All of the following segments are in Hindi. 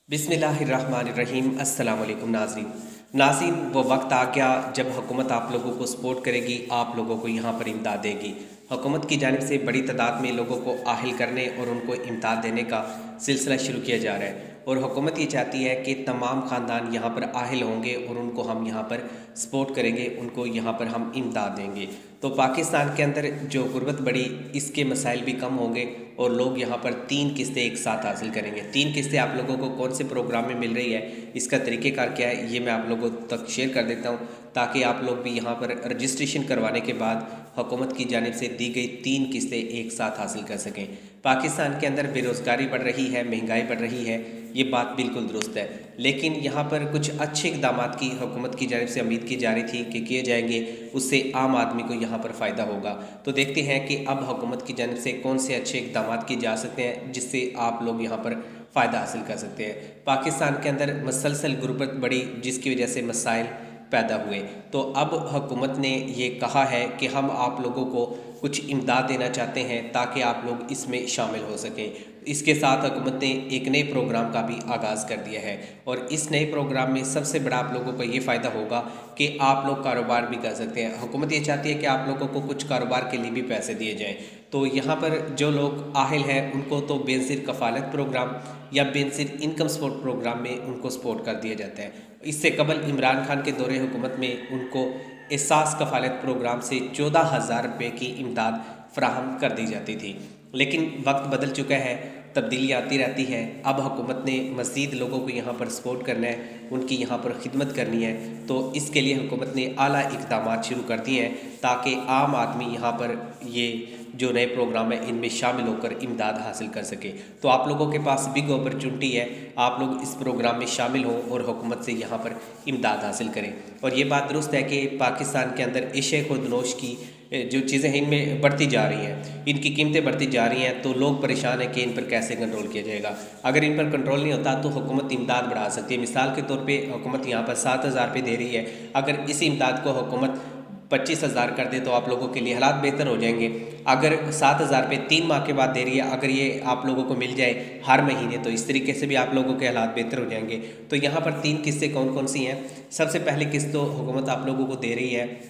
बिस्मिल्लाहिर्रहमानिर्रहीम। अस्सलाम वालेकुम नाज़रीन, वो वक्त आ गया जब हुकूमत आप लोगों को सपोर्ट करेगी, आप लोगों को यहाँ पर इमदाद देगी। हुकूमत की जानिब से बड़ी तादाद में लोगों को आहिल करने और उनको इमदाद देने का सिलसिला शुरू किया जा रहा है और हुकूमत ये चाहती है कि तमाम ख़ानदान यहाँ पर आहिल होंगे और उनको हम यहाँ पर सपोर्ट करेंगे, उनको यहाँ पर हम इमदाद देंगे। तो पाकिस्तान के अंदर जो गुर्बत बढ़ी, इसके मसाइल भी कम होंगे और लोग यहाँ पर 3 किस्तें एक साथ हासिल करेंगे। 3 किस्तें आप लोगों को कौन से प्रोग्राम में मिल रही है, इसका तरीक़ेकार क्या है, ये मैं आप लोगों तक शेयर कर देता हूँ ताकि आप लोग भी यहाँ पर रजिस्ट्रेशन करवाने के बाद हुकूमत की जानिब से दी गई 3 किस्तें एक साथ हासिल कर सकें। पाकिस्तान के अंदर बेरोज़गारी बढ़ रही है, महंगाई बढ़ रही है, ये बात बिल्कुल दुरुस्त है, लेकिन यहाँ पर कुछ अच्छे इक़दाम की हुकूमत की जानिब से उम्मीद की जा रही थी कि किए जाएंगे, उससे आम आदमी को यहाँ पर फ़ायदा होगा। तो देखते हैं कि अब हुकूमत की जानिब से कौन से अच्छे इक़दाम किए जा सकते हैं जिससे आप लोग यहाँ पर फ़ायदा हासिल कर सकते हैं। पाकिस्तान के अंदर मसलसल गुर्बत बढ़ी जिसकी वजह से मसाइल पैदा हुए, तो अब हुकूमत ने ये कहा है कि हम आप लोगों को कुछ इमदाद देना चाहते हैं ताकि आप लोग इसमें शामिल हो सकें। इसके साथ हुकूमत ने एक नए प्रोग्राम का भी आगाज़ कर दिया है और इस नए प्रोग्राम में सबसे बड़ा आप लोगों को ये फ़ायदा होगा कि आप लोग कारोबार भी कर सकते हैं। हुकूमत ये चाहती है कि आप लोगों को कुछ कारोबार के लिए भी पैसे दिए जाएँ। तो यहाँ पर जो लोग आहिल हैं उनको तो बेनज़ीर कफ़ालत प्रोग्राम या बेनज़ीर इनकम सपोर्ट प्रोग्राम में उनको सपोर्ट कर दिया जाता है। इससे कबल इमरान खान के दौरे हुकूमत में उनको एहसास कफ़ालत प्रोग्राम से 14,000 रुपये की इमदाद फ़राहम कर दी जाती थी, लेकिन वक्त बदल चुका है, तब्दीली आती रहती है। अब हुकूमत ने मज़ीद लोगों को यहाँ पर सपोर्ट करना है, उनकी यहाँ पर खिदमत करनी है, तो इसके लिए हुकूमत ने आला इक़दाम शुरू कर दिए हैं ताकि आम आदमी यहाँ पर ये जो नए प्रोग्राम है इनमें शामिल होकर इमदाद हासिल कर सके। तो आप लोगों के पास बिग अपॉर्चुनिटी है, आप लोग इस प्रोग्राम में शामिल हों और हुकूमत से यहाँ पर इमदाद हासिल करें। और ये बात दुरुस्त है कि पाकिस्तान के अंदर एशिया खुदनोश की जो चीज़ें हैं इनमें बढ़ती जा रही हैं, इनकी कीमतें बढ़ती जा रही हैं, तो लोग परेशान हैं कि इन पर कैसे कंट्रोल किया जाएगा। अगर इन पर कंट्रोल नहीं होता तो हुकूमत इमदाद बढ़ा सकती है। मिसाल के तौर पे हुकूमत यहाँ पर 7,000 रुपये दे रही है, अगर इस इमदाद को हुकूमत 25,000 कर दे तो आप लोगों के लिए हालात बेहतर हो जाएंगे। अगर 7,000 रुपये 3 माह के बाद दे रही है, अगर ये आप लोगों को मिल जाए हर महीने, तो इस तरीके से भी आप लोगों के हालात बेहतर हो जाएंगे। तो यहाँ पर 3 किस्तें कौन कौन सी हैं? सबसे पहली किस्त तो हुकूमत आप लोगों को दे रही है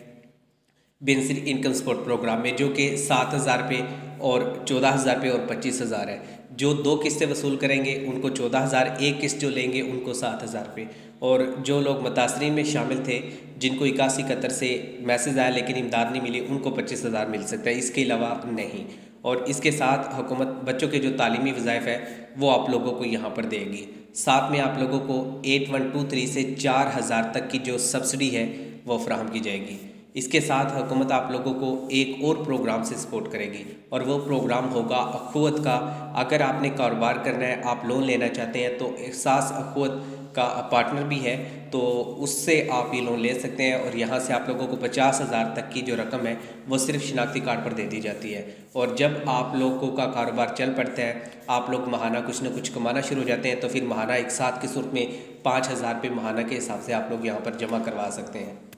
बेनज़ीर इनकम सपोर्ट प्रोग्राम में, जो कि 7,000 रुपये और 14,000 रुपये और 25,000 है। जो 2 किस्तें वसूल करेंगे उनको 14,000, एक किस्त जो लेंगे उनको 7,000 रुपये। और जो लोग मुतासरीन में शामिल थे जिनको 81 कतर से मैसेज आया लेकिन इमदाद नहीं मिली, उनको 25,000 मिल सकता है, इसके अलावा नहीं। और इसके साथ हुकूमत बच्चों के जो तालीमी वज़ाइफ है वो आप लोगों को यहाँ पर देगी। साथ में आप लोगों को 8123 से 4,000 तक की जो सब्सिडी है वो फराहम की जाएगी। इसके साथ हुकूमत आप लोगों को एक और प्रोग्राम से सपोर्ट करेगी और वो प्रोग्राम होगा अखुवत का। अगर आपने कारोबार करना है, आप लोन लेना चाहते हैं, तो एहसास अखुवत का पार्टनर भी है, तो उससे आप ये लोन ले सकते हैं और यहाँ से आप लोगों को 50,000 तक की जो रकम है वो सिर्फ शिनाख्ती कार्ड पर दे दी जाती है। और जब आप लोगों का कारोबार चल पड़ता है, आप लोग माहाना कुछ ना कुछ कमाना शुरू हो जाते हैं, तो फिर माहाना एक साथ की सूरत में 5,000 रुपये माहाना के हिसाब से आप लोग यहाँ पर जमा करवा सकते हैं।